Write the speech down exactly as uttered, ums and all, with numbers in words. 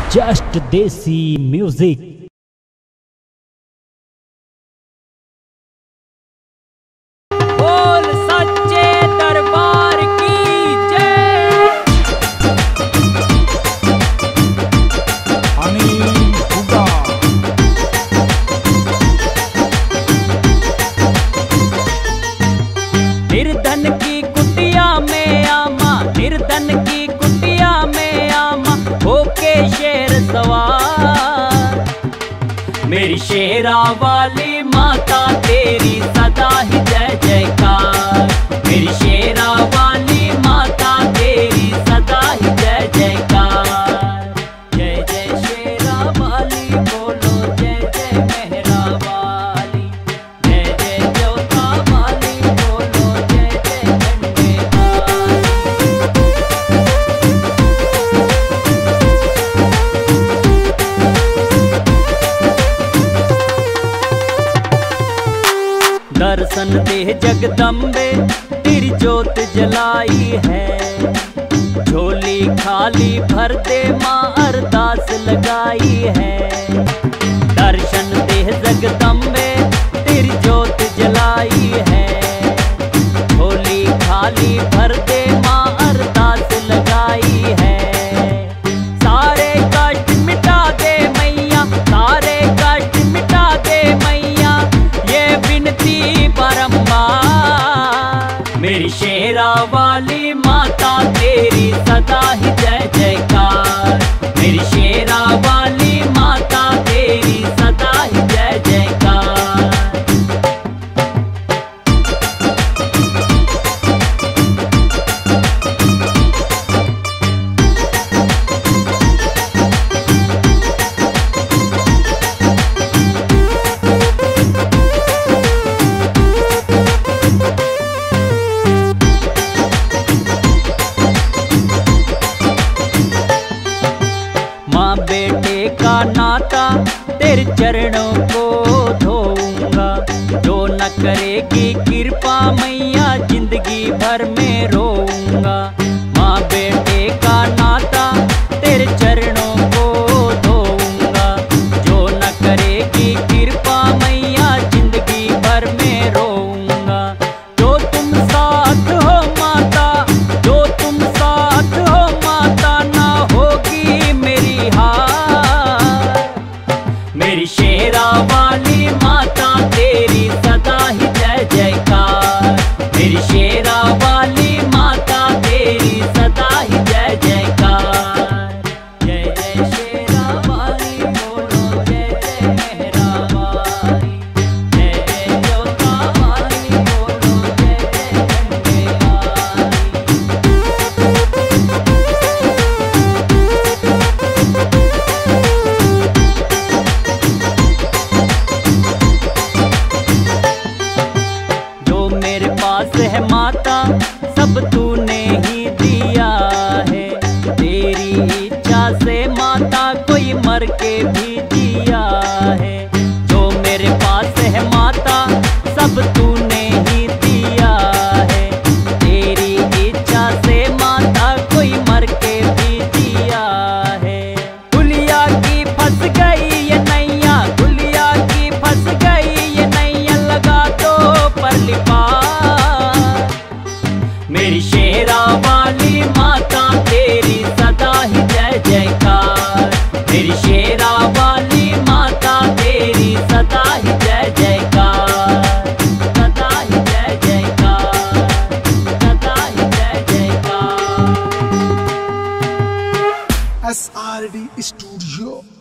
Just देसी music. बोल सच्चे दरबार की जय। निर्धन की कुटिया में आमा, निर्धन की कुटिया में आमा, होके शेर सवार। मेरी शेरा वाली माता तेरी सदा ही जय जयकार। मेरी शेरा वाली माता तेरी सदा ही जय जयकार। जय जय शेरा वाली बोलो, जय जय मेहरा वाली। जय जय जोता वाली बोलो, जय जय झंडे वाली। दर्शन दे जगदम्बे, तेरी जोत जलाई है। झोली खाली भर दे माँ, अरदास लगाई है। दर्शन दे जगदम्बे, तेरी जोत जलाई है। झोली खाली भर दे माँ, अरदास लगाई है। सारे कष्ट मिटा दे मैया, सारे कष्ट मिटा दे मैया, ये विनती बारंबार। मेरी शेरा वाली माता तेरी सदा ही जय जयकार। मेरी शेरा वाली माता तेरी सदा ही जय जयकार। माँ बेटे का नाता, तेरे चरणों को धोऊंगा। जो न करेगी कृपा मैया, जिंदगी भर में रोऊंगा। माँ बेटे का नाता, तेरे चरणों को धोऊंगा। जो न करेगी कृपा मैया, जिंदगी भर में रोऊंगा। जो तुम साथ हो माता, जो तुम साथ हो माता, ना होगी मेरी हार। मेरी शेरा वाली माता तेरी सदा ही जय जयकार। मेरी शेरा वाली माता तेरी सदा ही जय जयकार। जय जय शेरा वाली बोलो, जय जय मेहरा वाली। जय जय जोता वाली बोलो, जय जय झंडे वाली। जो मेरे पास है माता, सब तूने ही दिया है। तेरी इच्छा से माता कोई मर के भी जिया है। जो मेरे पास है माता, सब तूने ही दिया है। तेरी इच्छा से माता कोई मर के भी जिया है। गुलिया की फंस गई ये नैया, गुलिया की फंस गई ये नैया, लगा दो परली पार। मेरी शेरा वाली माता तेरी सदा ही जय जयकार। मेरी शेरा वाली माता तेरी सदा ही जय जयकार। सदा ही जय जयकार, सदा ही जय जयकार। S R D studio.